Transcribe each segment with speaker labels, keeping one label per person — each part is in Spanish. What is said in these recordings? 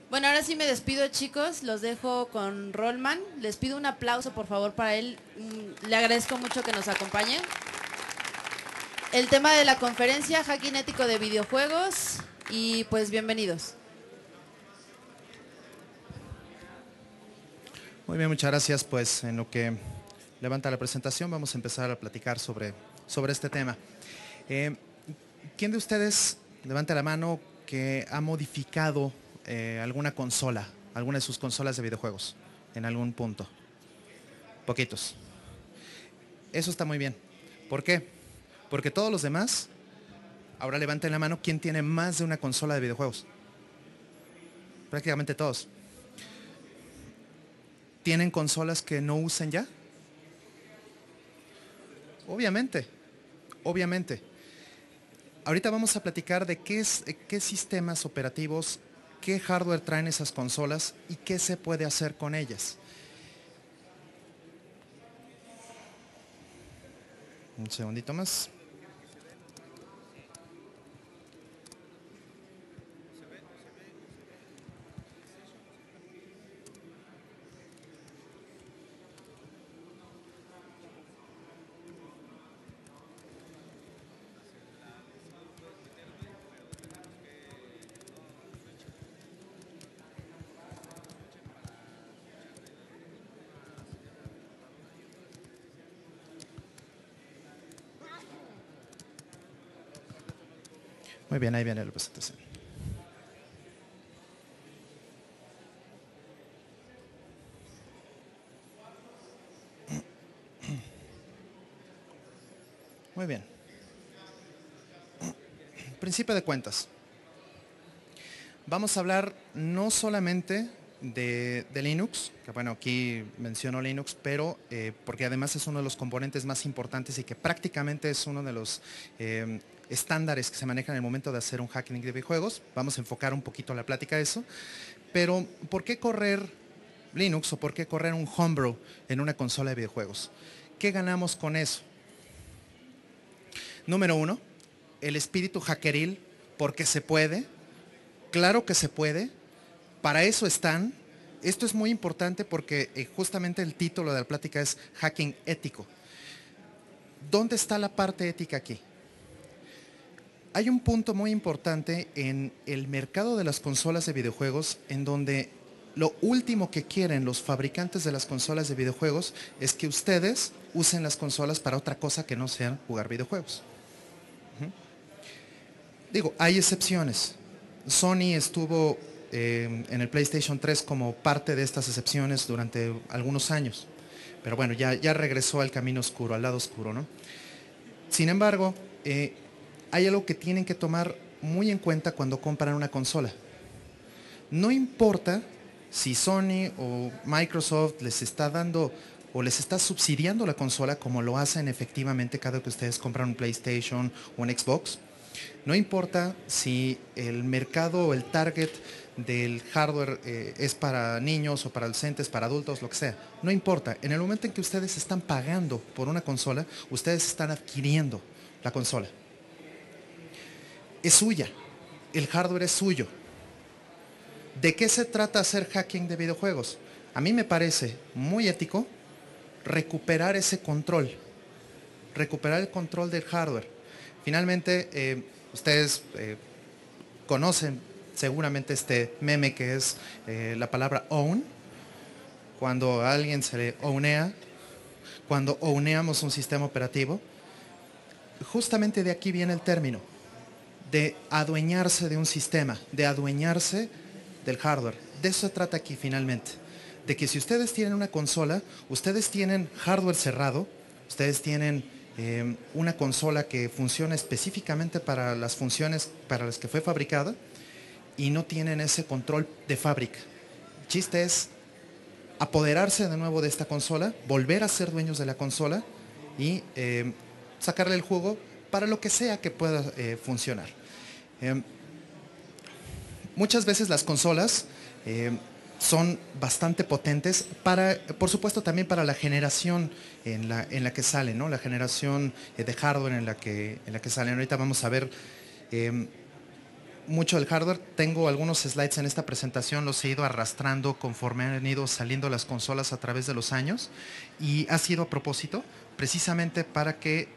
Speaker 1: Bueno, ahora sí me despido, chicos. Los dejo con Rollman. Les pido un aplauso, por favor, para él. Le agradezco mucho que nos acompañe. El tema de la conferencia, hacking ético de videojuegos. Y pues bienvenidos.
Speaker 2: Muy bien, muchas gracias. Pues en lo que levanta la presentación vamos a empezar a platicar sobre este tema. ¿Quién de ustedes, levanta la mano, que ha modificado alguna consola, alguna de sus consolas de videojuegos en algún punto? Poquitos. Eso está muy bien. ¿Por qué? Porque todos los demás, ahora levanten la mano, ¿quién tiene más de una consola de videojuegos? Prácticamente todos. ¿Tienen consolas que no usen ya? Obviamente, obviamente. Ahorita vamos a platicar de qué sistemas operativos, qué hardware traen esas consolas y qué se puede hacer con ellas. Un segundito más. Muy bien, ahí viene la presentación. Muy bien. Principio de cuentas. Vamos a hablar no solamente de Linux, que bueno, aquí menciono Linux, pero porque además es uno de los componentes más importantes y que prácticamente es uno de los estándares que se manejan en el momento de hacer un hacking de videojuegos. Vamos a enfocar un poquito la plática a eso. Pero, ¿por qué correr Linux o por qué correr un homebrew en una consola de videojuegos? ¿Qué ganamos con eso? Número uno, el espíritu hackeril, porque se puede. Claro que se puede. Para eso están. Esto es muy importante porque justamente el título de la plática es hacking ético. ¿Dónde está la parte ética aquí? Hay un punto muy importante en el mercado de las consolas de videojuegos en donde lo último que quieren los fabricantes de las consolas de videojuegos es que ustedes usen las consolas para otra cosa que no sea jugar videojuegos. Digo, hay excepciones. Sony estuvo en el PlayStation 3 como parte de estas excepciones durante algunos años. Pero bueno, ya regresó al camino oscuro, al lado oscuro, ¿no? Sin embargo, hay algo que tienen que tomar muy en cuenta cuando compran una consola. No importa si Sony o Microsoft les está dando o les está subsidiando la consola como lo hacen efectivamente cada vez que ustedes compran un PlayStation o un Xbox. No importa si el mercado o el target del hardware es para niños o para adolescentes, para adultos, lo que sea. No importa. En el momento en que ustedes están pagando por una consola, ustedes están adquiriendo la consola. Es suya. El hardware es suyo. ¿De qué se trata hacer hacking de videojuegos? A mí me parece muy ético recuperar ese control. Recuperar el control del hardware. Finalmente, ustedes conocen seguramente este meme que es la palabra own. Cuando a alguien se le ownea, cuando owneamos un sistema operativo, justamente de aquí viene el término, de adueñarse de un sistema, de adueñarse del hardware. De eso se trata aquí finalmente. De que si ustedes tienen una consola, ustedes tienen hardware cerrado, ustedes tienen una consola que funciona específicamente para las funciones para las que fue fabricada y no tienen ese control de fábrica. El chiste es apoderarse de nuevo de esta consola, volver a ser dueños de la consola y sacarle el jugo para lo que sea que pueda funcionar. Muchas veces las consolas son bastante potentes para, por supuesto, también para la generación en la que salen, ¿no? La generación de hardware en la que salen. Ahorita vamos a ver mucho del hardware. Tengo algunos slides en esta presentación, los he ido arrastrando conforme han ido saliendo las consolas a través de los años y ha sido a propósito, precisamente para que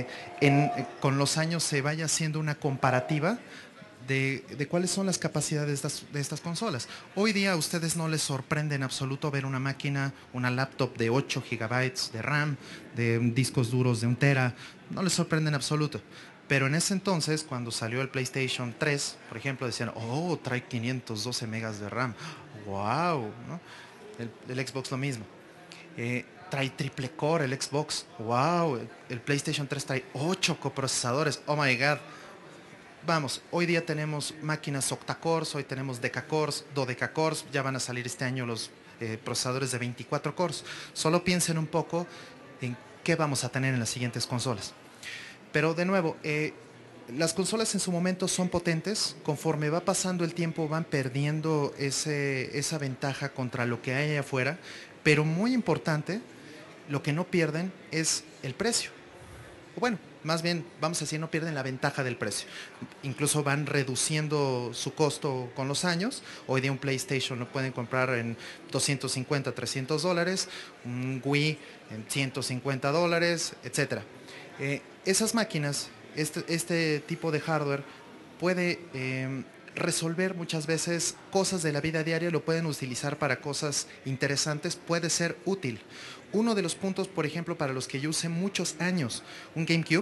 Speaker 2: con los años se vaya haciendo una comparativa de cuáles son las capacidades de estas consolas. Hoy día a ustedes no les sorprende en absoluto ver una máquina, una laptop de 8 gigabytes de RAM, de discos duros de 1 tera, no les sorprende en absoluto. Pero en ese entonces, cuando salió el PlayStation 3, por ejemplo, decían, oh, trae 512 megas de RAM. ¡Wow! ¿No? El Xbox lo mismo. Trae triple core el Xbox. ¡Wow! El PlayStation 3 trae 8 coprocesadores. ¡Oh, my God! Vamos, hoy día tenemos máquinas octa-cores, hoy tenemos decacores, dodecacores, ya van a salir este año los procesadores de 24 cores. Solo piensen un poco en qué vamos a tener en las siguientes consolas. Pero de nuevo, las consolas en su momento son potentes, conforme va pasando el tiempo van perdiendo esa ventaja contra lo que hay allá afuera, pero muy importante, lo que no pierden es el precio. O bueno, más bien, vamos a decir, no pierden la ventaja del precio. Incluso van reduciendo su costo con los años. Hoy día un PlayStation lo pueden comprar en 250, $300, un Wii en $150, etc. Esas máquinas, este tipo de hardware puede resolver muchas veces cosas de la vida diaria, lo pueden utilizar para cosas interesantes, puede ser útil. Uno de los puntos, por ejemplo, para los que yo usé muchos años un GameCube,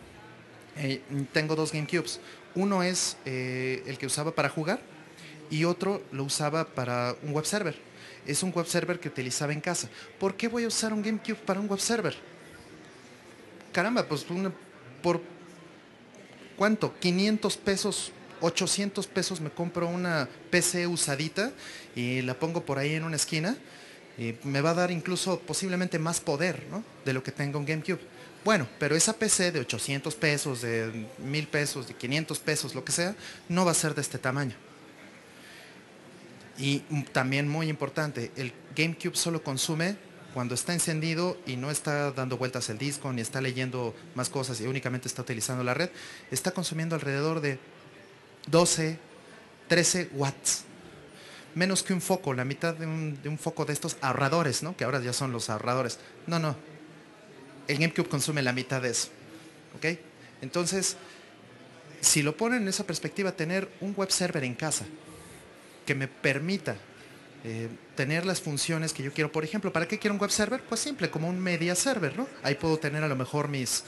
Speaker 2: tengo 2 GameCubes. Uno es el que usaba para jugar y otro lo usaba para un web server. Es un web server que utilizaba en casa. ¿Por qué voy a usar un GameCube para un web server? Caramba, pues por ¿cuánto? 500 pesos, 800 pesos me compro una PC usadita y la pongo por ahí en una esquina y me va a dar incluso posiblemente más poder, ¿no?, de lo que tenga un GameCube. Bueno, pero esa PC de 800 pesos, de 1000 pesos, de 500 pesos, lo que sea, no va a ser de este tamaño. Y también muy importante, el GameCube solo consume cuando está encendido y no está dando vueltas el disco, ni está leyendo más cosas y únicamente está utilizando la red, está consumiendo alrededor de 12, 13 watts. Menos que un foco, la mitad de un foco de estos ahorradores, ¿no?, que ahora ya son los ahorradores. No, no. El GameCube consume la mitad de eso. ¿Ok? Entonces, si lo ponen en esa perspectiva, tener un web server en casa que me permita tener las funciones que yo quiero. Por ejemplo, ¿para qué quiero un web server? Pues simple, como un media server, ¿no? Ahí puedo tener a lo mejor mis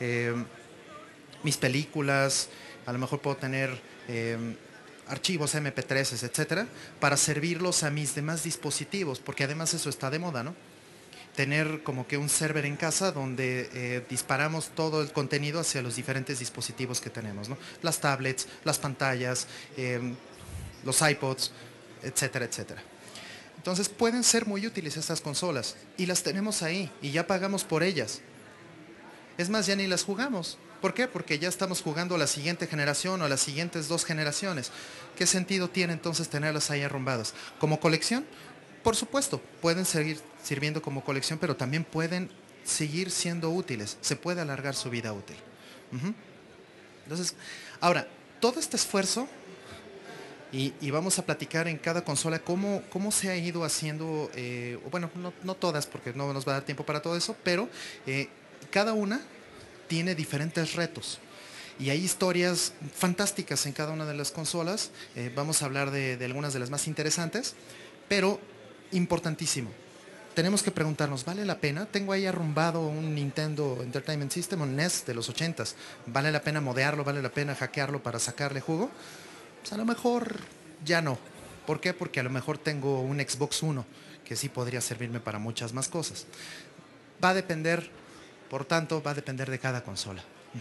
Speaker 2: películas, a lo mejor puedo tener archivos MP3, etcétera, para servirlos a mis demás dispositivos, porque además eso está de moda, ¿no? Tener como que un server en casa donde disparamos todo el contenido hacia los diferentes dispositivos que tenemos, ¿no? Las tablets, las pantallas, los iPods, etcétera, etcétera. Entonces pueden ser muy útiles estas consolas y las tenemos ahí y ya pagamos por ellas. Es más, ya ni las jugamos. ¿Por qué? Porque ya estamos jugando a la siguiente generación o a las siguientes 2 generaciones. ¿Qué sentido tiene entonces tenerlas ahí arrumbadas? ¿Como colección? Por supuesto, pueden seguir sirviendo como colección, pero también pueden seguir siendo útiles. Se puede alargar su vida útil. Entonces, ahora, todo este esfuerzo, y vamos a platicar en cada consola cómo se ha ido haciendo, bueno, no todas, porque no nos va a dar tiempo para todo eso, pero cada una tiene diferentes retos. Y hay historias fantásticas en cada una de las consolas. Vamos a hablar de algunas de las más interesantes, pero importantísimo. Tenemos que preguntarnos, ¿vale la pena? Tengo ahí arrumbado un Nintendo Entertainment System, un NES de los 80s. ¿Vale la pena modearlo? ¿Vale la pena hackearlo para sacarle jugo? Pues a lo mejor ya no. ¿Por qué? Porque a lo mejor tengo un Xbox One que sí podría servirme para muchas más cosas. Va a depender, por tanto, va a depender de cada consola.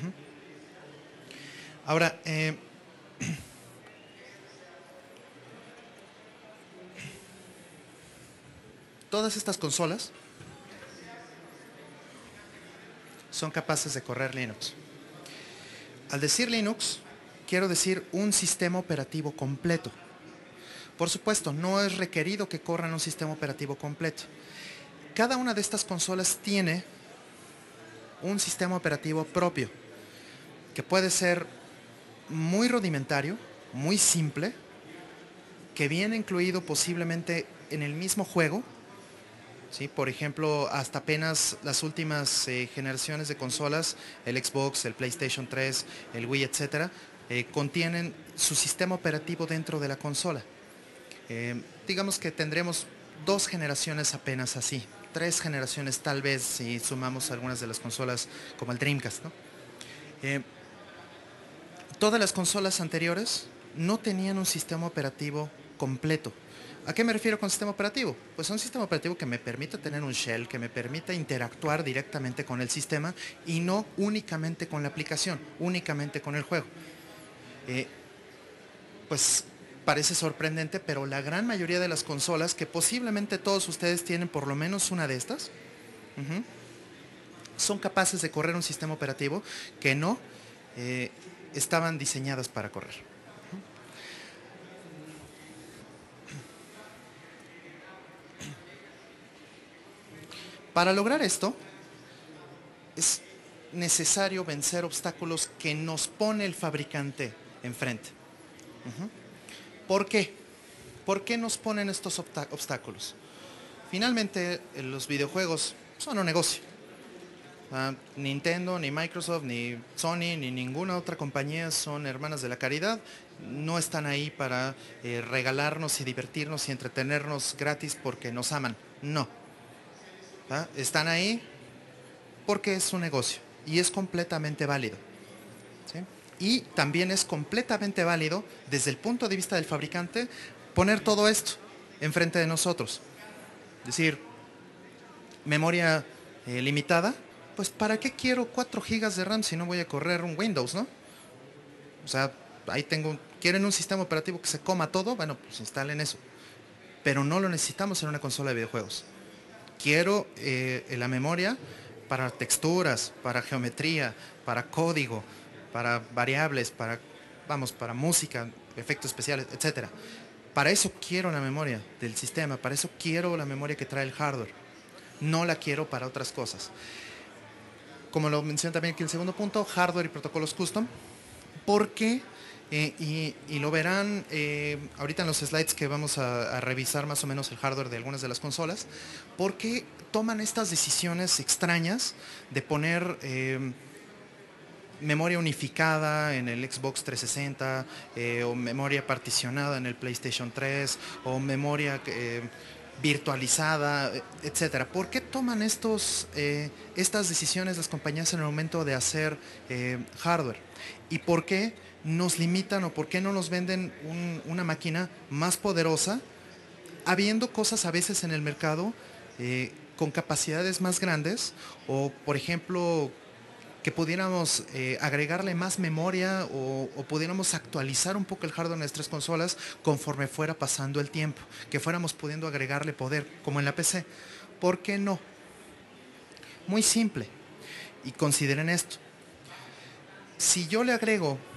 Speaker 2: Ahora, todas estas consolas son capaces de correr Linux. Al decir Linux, quiero decir un sistema operativo completo. Por supuesto, no es requerido que corran un sistema operativo completo. Cada una de estas consolas tiene un sistema operativo propio, que puede ser muy rudimentario, muy simple, que viene incluido posiblemente en el mismo juego, ¿sí? Por ejemplo, hasta apenas las últimas generaciones de consolas, el Xbox, el PlayStation 3, el Wii, etcétera, contienen su sistema operativo dentro de la consola. Digamos que tendremos 2 generaciones apenas así, 3 generaciones tal vez si sumamos algunas de las consolas como el Dreamcast, ¿no? Todas las consolas anteriores no tenían un sistema operativo completo. ¿A qué me refiero con sistema operativo? Pues a un sistema operativo que me permita tener un shell, que me permita interactuar directamente con el sistema y no únicamente con la aplicación, únicamente con el juego. Pues parece sorprendente, pero la gran mayoría de las consolas, que posiblemente todos ustedes tienen por lo menos una de estas, son capaces de correr un sistema operativo que no estaban diseñadas para correr. Para lograr esto, es necesario vencer obstáculos que nos pone el fabricante enfrente. ¿Por qué? ¿Por qué nos ponen estos obstáculos? Finalmente, los videojuegos son un negocio. Nintendo, ni Microsoft, ni Sony, ni ninguna otra compañía son hermanas de la caridad. No están ahí para regalarnos y divertirnos y entretenernos gratis porque nos aman. No. Están ahí porque es un negocio y es completamente válido, ¿sí? Y también es completamente válido desde el punto de vista del fabricante poner todo esto enfrente de nosotros. Es decir, memoria limitada, pues ¿para qué quiero 4 gigas de RAM si no voy a correr un Windows, ¿no? O sea, ahí ¿quieren un sistema operativo que se coma todo? Bueno, pues instalen eso. Pero no lo necesitamos en una consola de videojuegos. Quiero la memoria para texturas, para geometría, para código, para variables, para música, efectos especiales, etcétera. Para eso quiero la memoria del sistema, para eso quiero la memoria que trae el hardware. No la quiero para otras cosas. Como lo mencioné también aquí en el segundo punto, hardware y protocolos custom. ¿Por qué? Y lo verán ahorita en los slides que vamos a revisar más o menos el hardware de algunas de las consolas. ¿Por qué toman estas decisiones extrañas de poner memoria unificada en el Xbox 360 o memoria particionada en el PlayStation 3 o memoria virtualizada, etcétera? ¿Por qué toman estas decisiones las compañías en el momento de hacer hardware? ¿Y por qué nos limitan o por qué no nos venden una máquina más poderosa, habiendo cosas a veces en el mercado con capacidades más grandes, o por ejemplo que pudiéramos agregarle más memoria o pudiéramos actualizar un poco el hardware de nuestras consolas conforme fuera pasando el tiempo, que fuéramos pudiendo agregarle poder como en la PC? ¿Por qué no? Muy simple, y consideren esto: si yo le agrego